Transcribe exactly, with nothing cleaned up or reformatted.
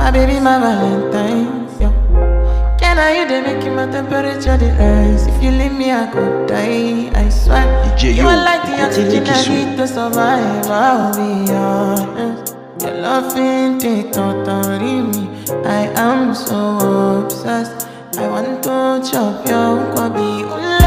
My baby, my Valentine, yo. Can I you they make my temperature the rise? If you leave me, I could die, I swear. D J You Yo, are like the écoutez oxygen qui I sont. need to survive, I'll be honest. Your love ain't it totally me. I am so obsessed. I want to chop your kwabi.